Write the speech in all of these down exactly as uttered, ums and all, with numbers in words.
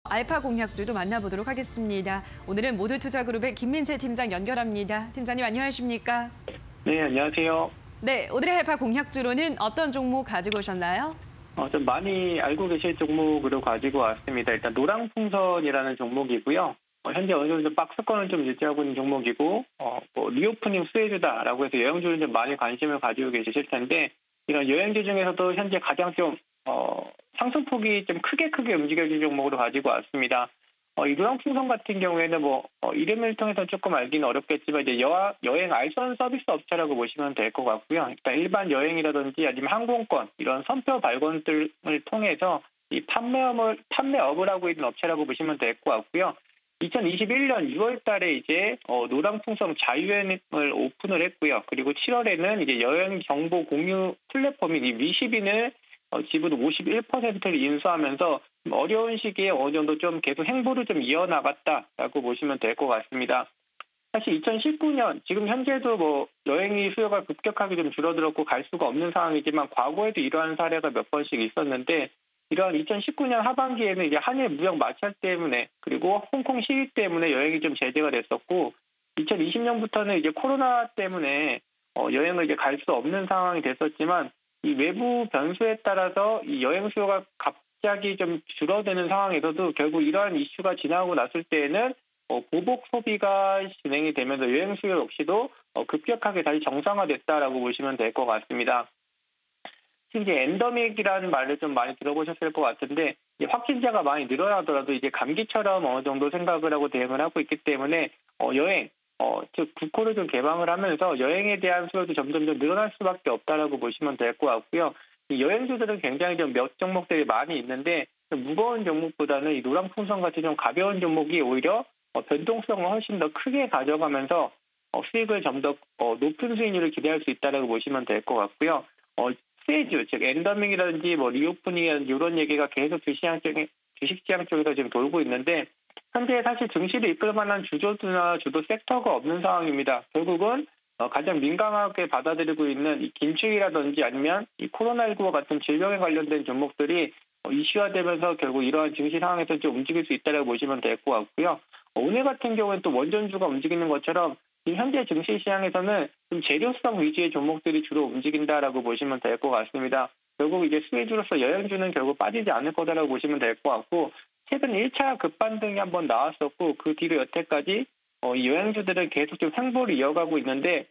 알파 공약주도 만나보도록 하겠습니다. 오늘은 모두투자그룹의 김민재 팀장 연결합니다. 팀장님 안녕하십니까? 네, 안녕하세요. 네, 오늘의 알파 공약주로는 어떤 종목 가지고 오셨나요? 어, 좀 많이 알고 계실 종목으로 가지고 왔습니다. 일단 노랑풍선이라는 종목이고요. 어, 현재 어느 정도 박스권을 좀 유지하고 있는 종목이고, 어, 뭐 리오프닝 수혜주다라고 해서 여행주를 좀 많이 관심을 가지고 계실 텐데, 이런 여행주 중에서도 현재 가장 좀 어, 상승폭이 좀 크게 크게 움직여진 종목으로 가지고 왔습니다. 어, 이 노랑풍선 같은 경우에는 뭐 어, 이름을 통해서 조금 알기는 어렵겠지만 이제 여, 여행 알선 서비스 업체라고 보시면 될 것 같고요. 일단 일반 여행이라든지 아니면 항공권 이런 선표 발권들을 통해서 이 판매업을 판매업을 하고 있는 업체라고 보시면 될 것 같고요. 이천이십일 년 유월 달에 이제 어, 노랑풍선 자유여행을 오픈을 했고요. 그리고 칠월에는 이제 여행 정보 공유 플랫폼인 이 위시빈을 어, 지분 오십일 퍼센트를 인수하면서 어려운 시기에 어느 정도 좀 계속 행보를 좀 이어나갔다라고 보시면 될 것 같습니다. 사실 이천십구 년 지금 현재도 뭐 여행이 수요가 급격하게 좀 줄어들었고 갈 수가 없는 상황이지만 과거에도 이러한 사례가 몇 번씩 있었는데 이런 이천십구 년 하반기에는 이제 한일 무역 마찰 때문에 그리고 홍콩 시위 때문에 여행이 좀 제재가 됐었고 이천이십 년부터는 이제 코로나 때문에 어, 여행을 이제 갈 수 없는 상황이 됐었지만 이 외부 변수에 따라서 이 여행 수요가 갑자기 좀 줄어드는 상황에서도 결국 이러한 이슈가 지나고 났을 때에는 어, 보복 소비가 진행이 되면서 여행 수요 역시도 어, 급격하게 다시 정상화됐다라고 보시면 될 것 같습니다. 이제 엔더믹이라는 말을 좀 많이 들어보셨을 것 같은데 확진자가 많이 늘어나더라도 이제 감기처럼 어느 정도 생각을 하고 대응을 하고 있기 때문에 어, 여행 어, 즉 국호를 좀 개방을 하면서 여행에 대한 수요도 점점 좀 늘어날 수밖에 없다라고 보시면 될 것 같고요. 이 여행주들은 굉장히 좀 몇 종목들이 많이 있는데 무거운 종목보다는 이 노랑풍선 같이 좀 가벼운 종목이 오히려 어, 변동성을 훨씬 더 크게 가져가면서 어, 수익을 좀 더 어, 높은 수익률을 기대할 수 있다라고 보시면 될 것 같고요. 어, 수혜주, 즉 엔더밍이라든지 뭐 리오프닝이라든지 이런 얘기가 계속 주시장 쪽에 주식시장 쪽에서 지금 돌고 있는데. 현재 사실 증시를 이끌 만한 주조주나 주도 섹터가 없는 상황입니다. 결국은 가장 민감하게 받아들이고 있는 이 긴축이라든지 아니면 이 코로나십구와 같은 질병에 관련된 종목들이 이슈화되면서 결국 이러한 증시 상황에서 좀 움직일 수 있다고 보시면 될 것 같고요. 오늘 같은 경우는 또 원전주가 움직이는 것처럼 현재 증시 시장에서는 좀 재료성 위주의 종목들이 주로 움직인다라고 보시면 될 것 같습니다. 결국 이제 수혜주로서 여행주는 결국 빠지지 않을 거다라고 보시면 될 것 같고 최근 일 차 급반등이 한번 나왔었고 그 뒤로 여태까지 어, 이 여행주들은 계속 좀 행보를 이어가고 있는데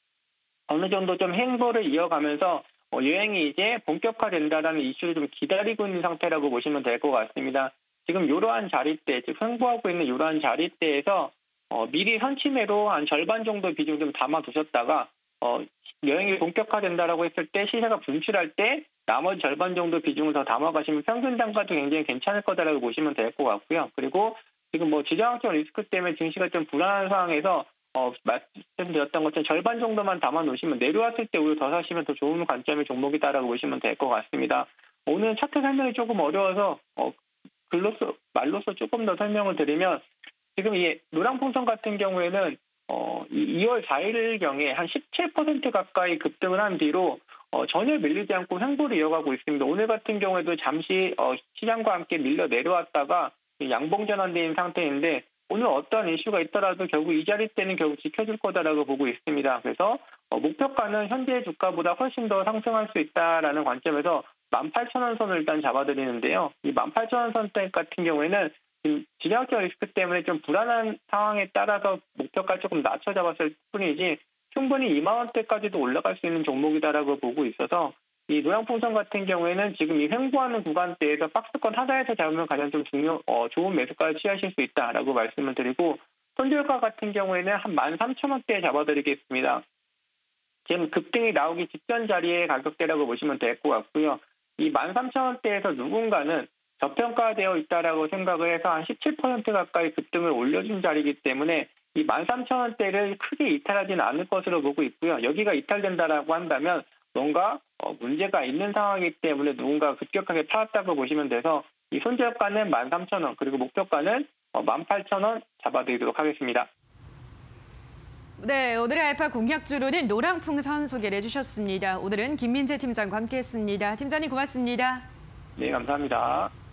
어느 정도 좀 행보를 이어가면서 어, 여행이 이제 본격화된다라는 이슈를 좀 기다리고 있는 상태라고 보시면 될 것 같습니다. 지금 이러한 자리대, 즉 행보하고 있는 이러한 자리대에서 어, 미리 선침해로 한 절반 정도 비중 좀 담아두셨다가 어, 여행이 본격화된다라고 했을 때 시세가 분출할 때 나머지 절반 정도 비중을 더 담아가시면 평균 단가도 굉장히 괜찮을 거다라고 보시면 될 것 같고요. 그리고 지금 뭐 지정학적 리스크 때문에 증시가 좀 불안한 상황에서 어, 말씀드렸던 것처럼 절반 정도만 담아 놓으시면 내려왔을 때 오히려 더 사시면 더 좋은 관점의 종목이다라고 보시면 될 것 같습니다. 오늘 차트 설명이 조금 어려워서 어, 글로서 말로서 조금 더 설명을 드리면 지금 이 노랑풍선 같은 경우에는 어, 이월 사일경에 한 십칠 퍼센트 가까이 급등을 한 뒤로 어, 전혀 밀리지 않고 행보를 이어가고 있습니다. 오늘 같은 경우에도 잠시 어, 시장과 함께 밀려 내려왔다가 양봉 전환된 상태인데 오늘 어떤 이슈가 있더라도 결국 이 자리 때는 결국 지켜줄 거다라고 보고 있습니다. 그래서 어, 목표가는 현재 주가보다 훨씬 더 상승할 수 있다라는 관점에서 만 팔천 원 선을 일단 잡아드리는데요. 이 만 팔천 원 선 같은 경우에는 지정학적 리스크 때문에 좀 불안한 상황에 따라서 목표가 조금 낮춰 잡았을 뿐이지 충분히 이만 원대까지도 올라갈 수 있는 종목이다라고 보고 있어서 이 노랑풍선 같은 경우에는 지금 이 횡보하는 구간대에서 박스권 하단에서 잡으면 가장 좀 중요, 어, 좋은 매수가를 취하실 수 있다라고 말씀을 드리고 손절가 같은 경우에는 한 만 삼천 원대에 잡아드리겠습니다. 지금 급등이 나오기 직전 자리의 가격대라고 보시면 될 것 같고요. 이 만 삼천 원대에서 누군가는 저평가되어 있다라고 생각을 해서 한 십칠 퍼센트 가까이 급등을 올려준 자리이기 때문에 이 만 삼천 원대를 크게 이탈하지는 않을 것으로 보고 있고요. 여기가 이탈된다라고 한다면 뭔가 문제가 있는 상황이기 때문에 누군가 급격하게 팔았다고 보시면 돼서 이 손절가는 만 삼천 원 그리고 목표가는 만 팔천 원 잡아드리도록 하겠습니다. 네, 오늘의 알파 공약주로는 노랑풍선 소개를 해주셨습니다. 오늘은 김민재 팀장과 함께했습니다. 팀장님 고맙습니다. 네, 감사합니다.